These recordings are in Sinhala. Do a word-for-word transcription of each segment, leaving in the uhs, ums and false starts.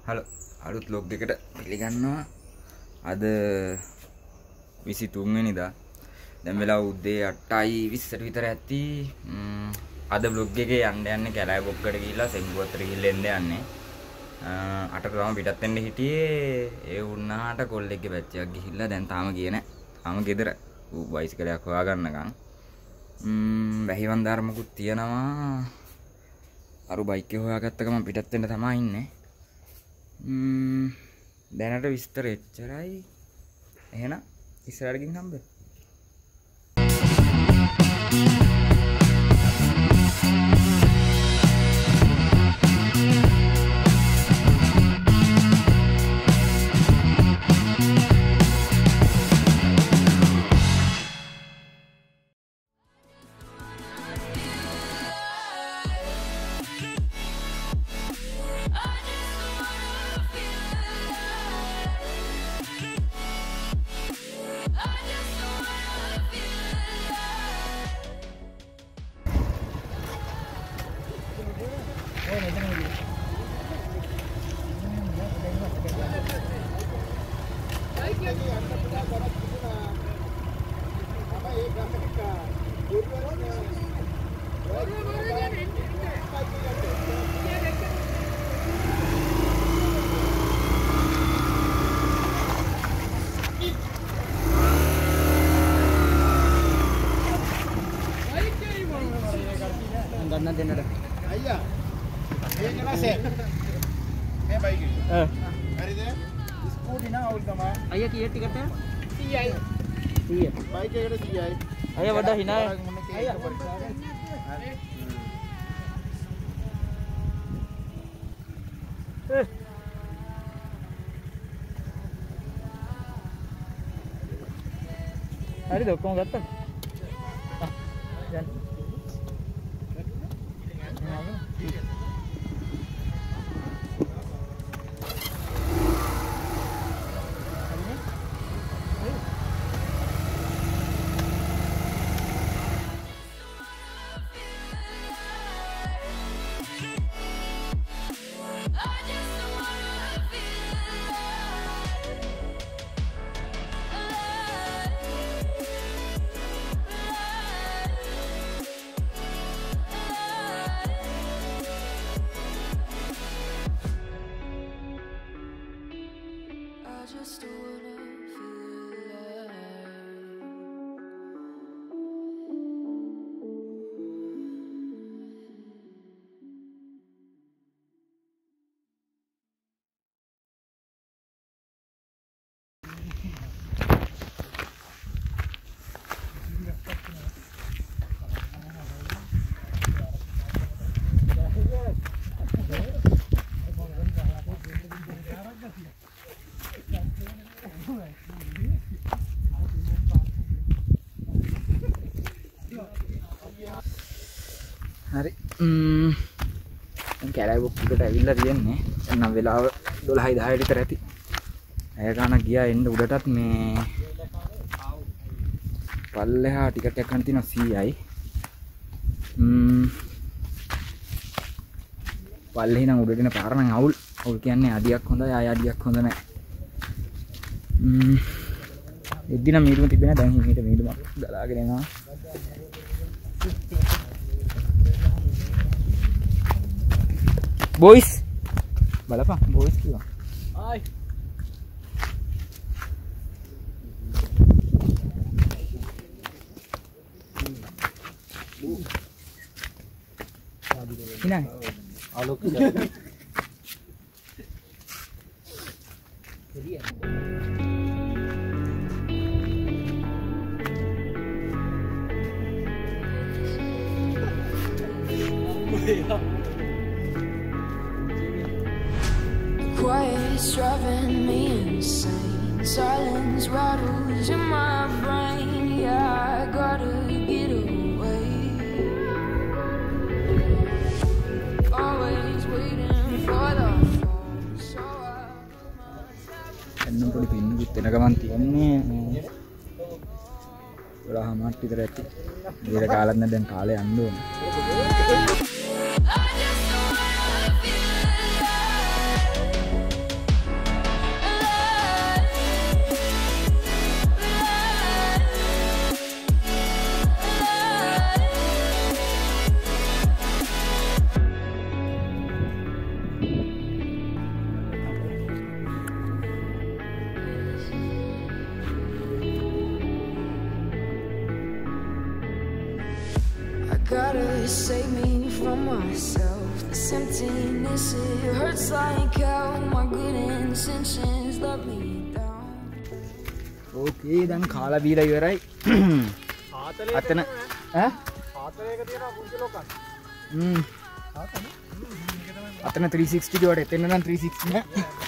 හලෝ අලුත් ලොග් එකට පිළිගන්නවා. අද විසිතුන් වෙනිදා. දැන් වෙලාව උදේ අටයි විස්සට විතර ඇති. අද බ්ලොග් එකේ යන්න යන්නේ කැලෑ බොක්කට ගිහිල්ලා සෙම්බුවත්තට ගිහිල්ලා එන්න යන්නේ. අටට ගම පිටත් වෙන්න හිටියේ. ඒ වුණාට කොල්ලෙක්ගේ බැච්චයක් ගිහිල්ලා දැන් තාම ගියේ නැහැ. තාම ගෙදර ඌ බයිසිකලයක් හොයාගන්නකම්. ම්ම් වැහිවන්දාර මොකුත් තියනවා. අරු බයික් එක හොයාගත්ත ගමන් පිටත් වෙන්න තමයි ඉන්නේ. ම්ම් දැනට විස්තර එච්චරයි. එහෙනම් ඉස්සරහට ගිහින් හම්බෙමු. ගන්න දෙන්නට අයියා මේක නැසේ මේ බයික් එක ආ හරිද ස්කූටි නා අවුල් තමයි අයියා කීයට ටිකට සීයයි සීය බයික් එකට සීයයි අයියා වඩා hina අයියා හරිද ඔක්කොම ගත්තා ආ දැන් just wanna feel alive. හරි ම්ම් දැන් කැලෑ බොක්කට ඇවිල්ලා තියෙන්නේ. දැන් නම් වෙලාව දොළහයි දහයයි විතර ඇති. ඇය ගානක් ගියා එන්න උඩටත් මේ පල්ලෙහා ටිකට් එකක් ගන්න තියෙනවා සීයයි. ම්ම් පල්ලෙහි නම් උඩට එන පාර නම් අවුල්. අවුල් කියන්නේ අඩියක් හොඳයි ආය අඩියක් හොඳ නැහැ. ම්ම් එද්දි නම් මීටුම තිබෙනවා. දැන් හිමීට මීටුම ගලාගෙන එනවා. boys balapang boys kiwa ay hinang alok Quiet's driving me insane. Silence rattles in my brain. Yeah, I gotta get away. Always waiting for the phone. So I put my එන්නම් පොඩි පින්නුත් වෙන ගමන් තියන්නේ. ඔලා මාත් විතර ඇති. ඊට කාලක් නැ දැන් කාලේ යන්න ඕනේ. save me from myself. This emptiness, it hurts like hell. My good intentions let me down. Okay, දැන් කාලා බීලා ඉවරයි. අතන ඈ හතරේක තියෙනවා පුංචි ලොකක්. හ්ම්. අතන three sixty කට එතන නම් three sixty නෑ.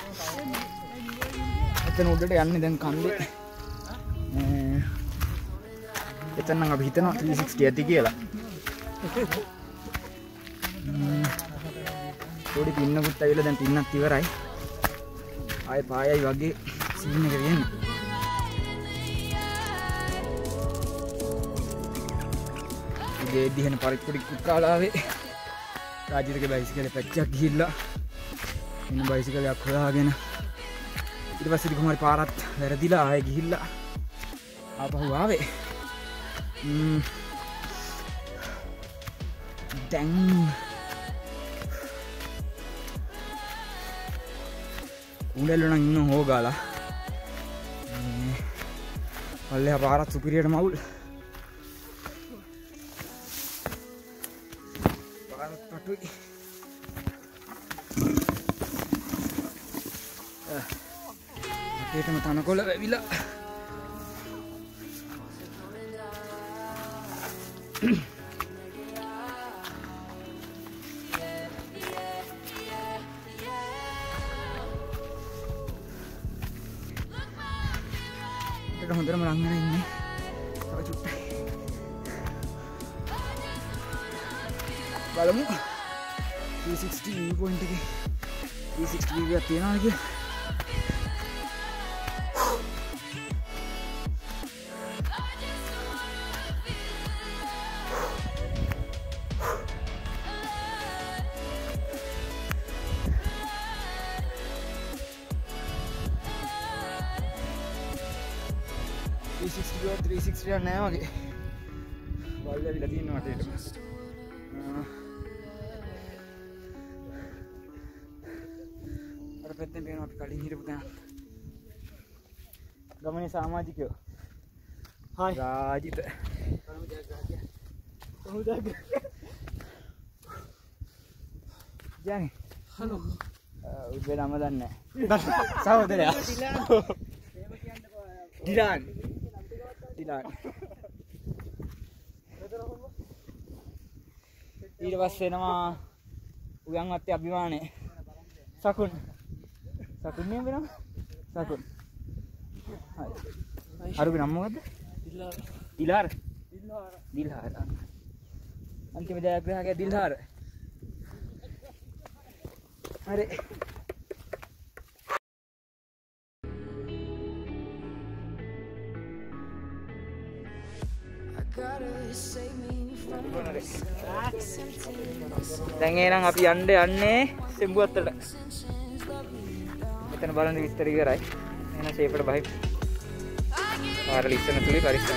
එතන උඩට යන්නේ දැන් කන්දේ. එතන නම් අපි හිතනවා three sixty ඇති කියලා. පොඩි පින්නකුත් ඇවිල්ලා දැන් පින්නත් ඉවරයි. ආයේ පායයි වගේ සීන් එක වෙන්නේ. ගේ දිහන පරිප්පුඩි කුත්කාලාවේ රාජිතගේ බයිසිකලේ පැච්චක් ගිහිල්ලා ඉන්න බයිසිකලයක් හොයාගෙන ඊට පස්සේ කොහොමද පාරත් වැරදිලා ආයේ ගිහිල්ලා ආපහු ආවේ. ම්ම් දැන් උඩල නම් ඉන්න හොගාලා පල්ලෙහා පාරත් සුපිරියට මවුල් පාරත් පටුයි ඒකම තනකොළ වැවිලා හොඳටම රංගන ඉන්නේ. තව චුට්ටයි. බලමු. three sixty view point එකේ three sixty view එකක් තියනවාද කියලා. three sixty three sixty නෑ වගේ. බල්ල ඇවිල්ලා තියෙනවා වටේට. අර පැත්තෙන් පේනවා අපි කලින් හිටපු තැන. ගමනේ සමාජිකයෝ. හායි රාජිත. කොහොමද ජානි හලෝ උඹේ නම දන්නේ නැහැ. සහෝදරයා. ඩිලාන් ඩිලාන් ඊට පස්සේ එනවා උයන් වත්තේ අභිමානේ සකුන් සකුන් නේ වෙනම සකුන් හරි අරුගේ නම මොකද්ද දිල්හාර දිල්හාර දිල්හාර අන්තිම ජයග්‍රාහකයා දිල්හාර හරි දැන් එහෙනම් අපි යන්න යන්නේ සෙම්බුවත්තට. මෙතන බලන්න විස්තර ඉවරයි. එහෙනම් ෂේප්ට බයි. ආරල ඉස්සන තුලේ පරිස්සම්.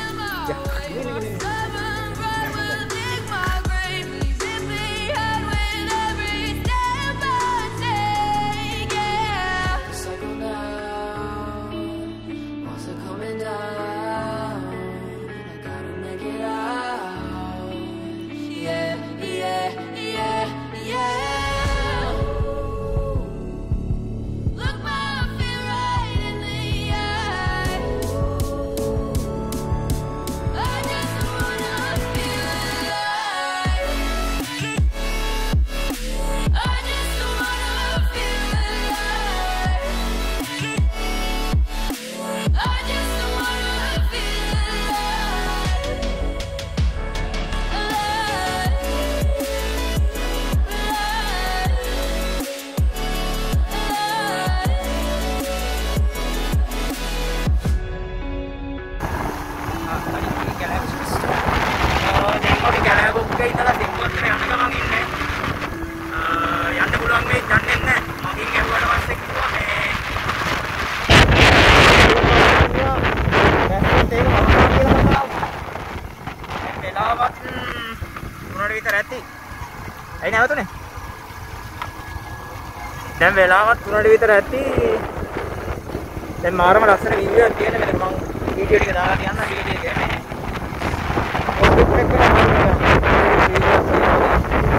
දැන් වෙලාවත් තුනට විතර ඇති. දැන් මාරම ලස්සන වීඩියෝ එකක් තියෙන මෙතන මම වීඩියෝ ටික දාලා තියන්න වීඩියෝ එක.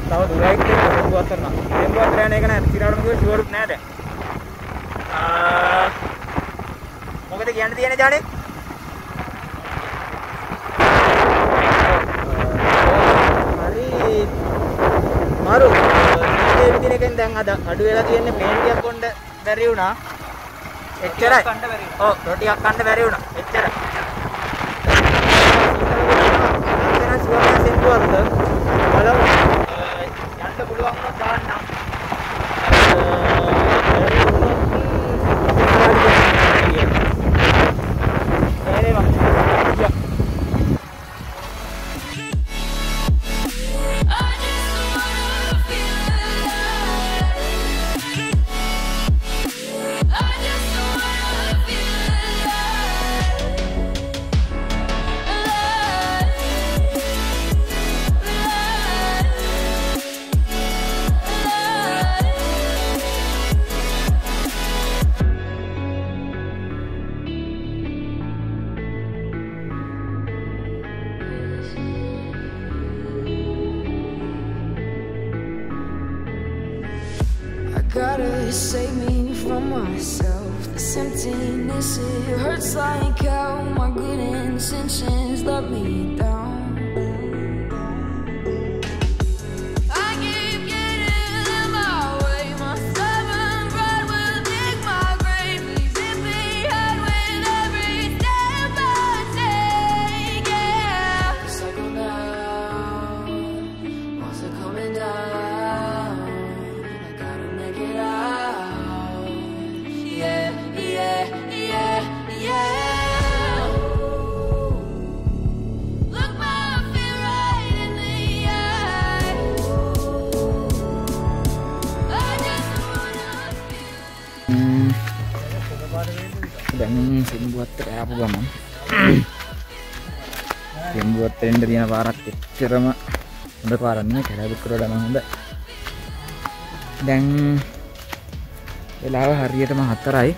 තව දුරයි කියලා සෙම්බුවත් කරනවා. සෙම්බුවත් කරන එක නෑ ඉතිරාටම කිව්ව ෂුවරුත් නෑ දැන්. ආ මොකද කියන්න තියෙන්නේ ජානේ? හරි මාරු මේ විදිහ එකෙන් දැන් අද අඩු වෙලා තියෙන්නේ ප්ලේන් ටිකක් කොණ්ඩ බැරි වුණා. එච්චරයි. ඔව් රොටියක් කන්න බැරි වුණා. එච්චරයි. දැන් සුවපත් සෙම්බුවත් බලමු. යන්න පුළුවන් වුණොත් දාන්න. Gotta save me from myself. This emptiness, it hurts like hell. My good intentions let me down. I keep getting in my way. My stubborn pride will dig my grave. Leaves it behind with every step I take. Yeah, cycle down, walls are coming down. Get out, yeah, yeah, yeah, yeah. Look my fear right in the eye. I just wanna feel. දැන් සෙම්බුවත් ආපු ගමන් සෙම්බුවත් එන්න තියෙන පාරක් එච්චරම හොඳ පාරක් නෙමෙයි කැලෑබුක් කරලා නම් හොඳයි. දැන් වෙලාව හරියටම හතරයි.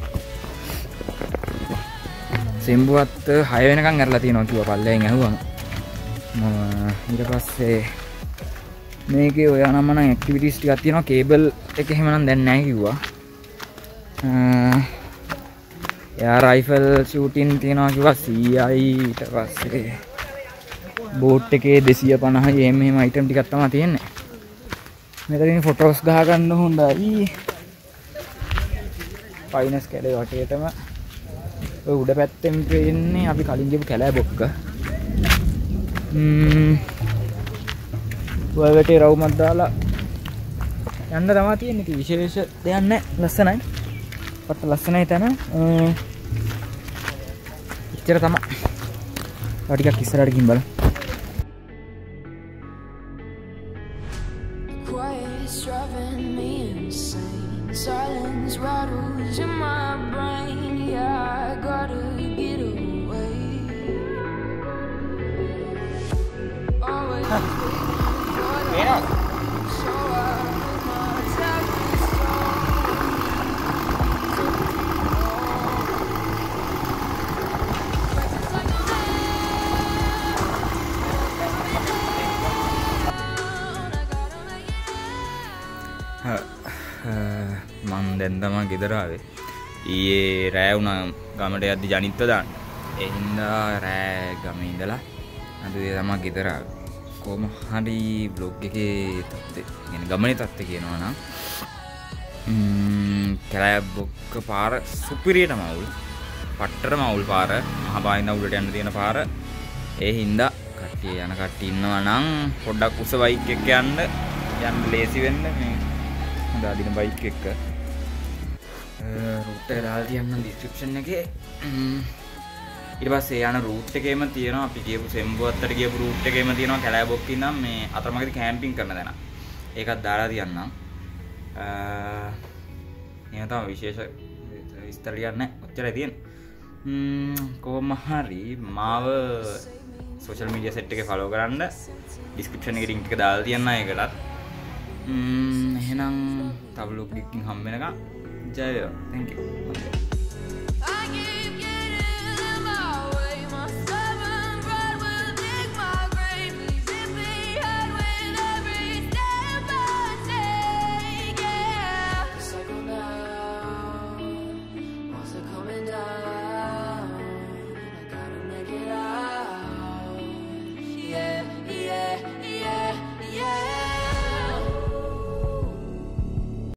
සෙම්බුවත් හය වෙනකන් ඇරලා තියෙනවා කිව්වා පල්ලෙන් ඇහුවම. මම ඊට පස්සේ මේකේ ඔය නම නම් ඇක්ටිවිටිස් ටිකක් තියෙනවා කේබල් එක එහෙම නම් දැන් නැහැ කිව්වා. එයා රයිෆල් ෂූටින් තියෙනවා කිව්වා සීයයි. ඊට පස්සේ බෝට් එකේ දෙසිය පනහයි එහෙම එහෙම අයිටම් ටිකක් තමයි තියෙන්නේ. මෙතනින් ෆොටෝස් ගහ ගන්න හොඳයි. පයින්ස් කැලේ වටේටම ඔය උඩ පැත්තෙන් පේන්නේ අපි කලින් ගිහපු කැලෑබොක්ක. ම්ම් ඔය වටේ රවුමක් දාලා යන්න තමයි තියෙන්නේ. ඉතින් විශේෂ දෙයක් නැහැ. ලස්සනයි. පට ලස්සනයි තැන. ඉච්චර තමයි. තව ටිකක් ඉස්සරහට ගිහින් බලමු. Quiet's driving me insane. Silence rattles in my brain. Yeah, I gotta get away. Always Yeah. so I put my tablets මං දැන් තමයි ගෙදර ආවේ. ඊයේ රෑ වුණා ගමට යද්දි ජනිත්ව දාන්න. ඒ හින්දා රෑ ගමේ ඉඳලා අද ඒ තමයි ගෙදර ආවේ. කොහොම හරි බ්ලොග් එකේ තත්ත්වය, يعني ගමනේ තත්ත්වය කියනවා නම් ම්ම් කැලෑබොක්ක පාර සුපිරියටම අවුල්. පට්ටරම අවුල් පාර. මහපායින්ද උඩට යන්න තියෙන පාර. ඒ හින්දා කට්ටිය යන කට්ටිය ඉන්නවා නම් පොඩ්ඩක් උස බයික් එක යන්න යන්න ලේසි වෙන්න මේ දාදින බයික් එක රූට් එක දාලා තියන්න ඩිස්ක්‍රිප්ෂන් එකේ. ඊට පස්සේ යන රූට් එකේම තියෙනවා අපි ගියපු සෙම්බුවත්තට ගියපු රූට් එකේම තියෙනවා කැලෑබොක්ක ඉඳන් මේ අතරමඟදී කැම්පින් කරන තැන. ඒකත් දාලා තියන්නම්. එහෙම තමයි විශේෂ විස්තර කියන්නේ. ඔච්චරයි තියෙන්නේ. ම්ම් කොහොම හරි මාව සෝෂල් මීඩියා සෙට් එකේ ෆලෝ කරන්න. ඩිස්ක්‍රිප්ෂන් එකේ ලින්ක් එක දාලා තියන්න ඒකටත්. ම්ම් එහෙනම් තව ලොග් එකකින් හම්බ වෙනකම් ජය වේවා. Thank you.